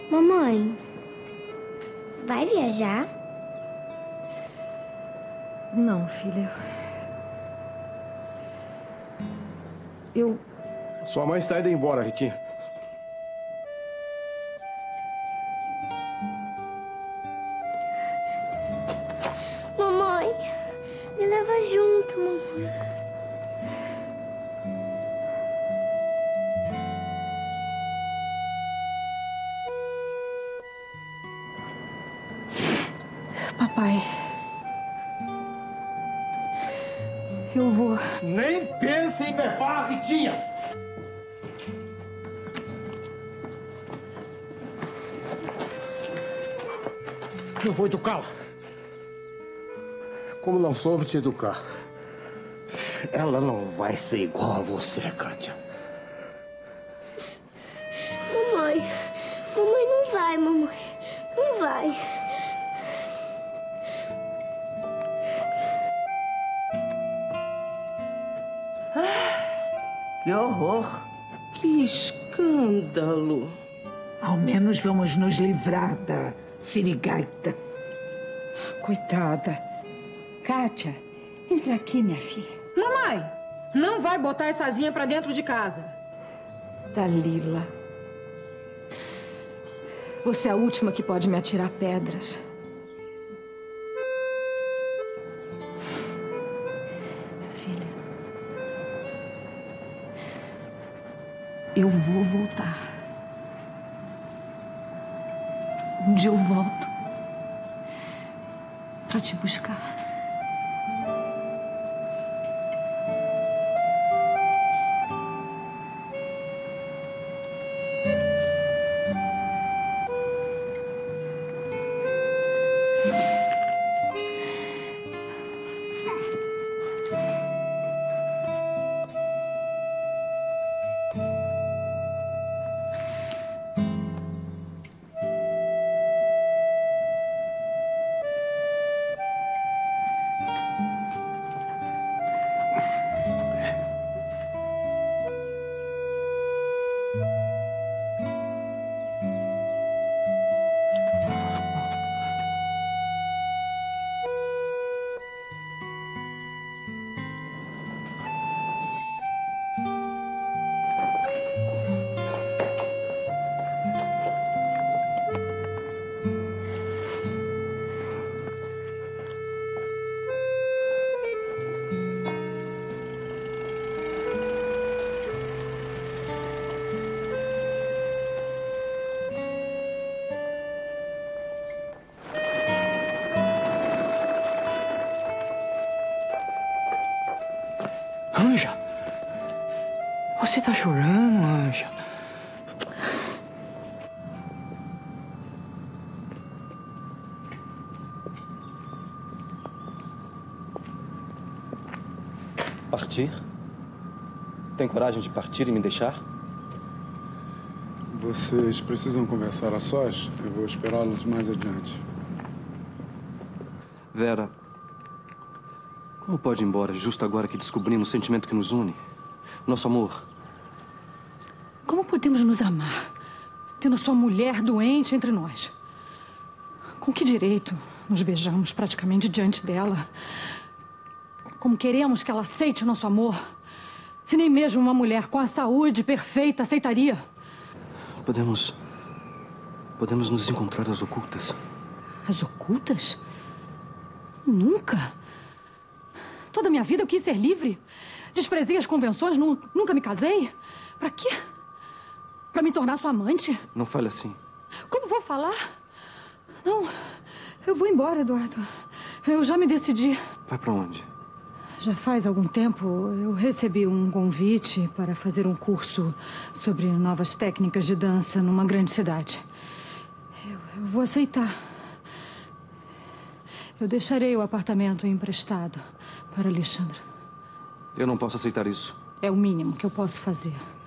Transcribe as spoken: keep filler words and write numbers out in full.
Mamãe, vai viajar? Não, filha. Eu... Sua mãe está indo embora, Ritinha. Mamãe, me leva junto, mamãe. Papai, eu vou... Nem pense em levar a Ritinha! Eu vou educá-la. Como não soube te educar. Ela não vai ser igual a você, Kátia. Mamãe, mamãe não vai, mamãe. Não vai. Que horror! Que escândalo! Ao menos vamos nos livrar da sirigaita. Coitada. Kátia, entra aqui, minha filha. Mamãe, não vai botar essa asinha pra dentro de casa. Dalila. Você é a última que pode me atirar pedras. Filha. Eu vou voltar. Um dia eu volto para te buscar. Anja, você tá chorando, Anja? Partir? Tem coragem de partir e me deixar? Vocês precisam conversar a sós? Eu vou esperá-los mais adiante. Vera, como pode ir embora justo agora que descobrimos o sentimento que nos une? Nosso amor. Como podemos nos amar, tendo sua mulher doente entre nós? Com que direito nos beijamos praticamente diante dela? Como queremos que ela aceite o nosso amor, se nem mesmo uma mulher com a saúde perfeita aceitaria? Podemos... Podemos nos encontrar às ocultas. Às ocultas? Nunca. Toda a minha vida eu quis ser livre. Desprezei as convenções, nu nunca me casei. Pra quê? Pra me tornar sua amante? Não fale assim. Como vou falar? Não, eu vou embora, Eduardo. Eu já me decidi. Vai pra onde? Já faz algum tempo eu recebi um convite para fazer um curso sobre novas técnicas de dança numa grande cidade. Eu, eu vou aceitar. Eu deixarei o apartamento emprestado para Alexandra. Eu não posso aceitar isso. É o mínimo que eu posso fazer.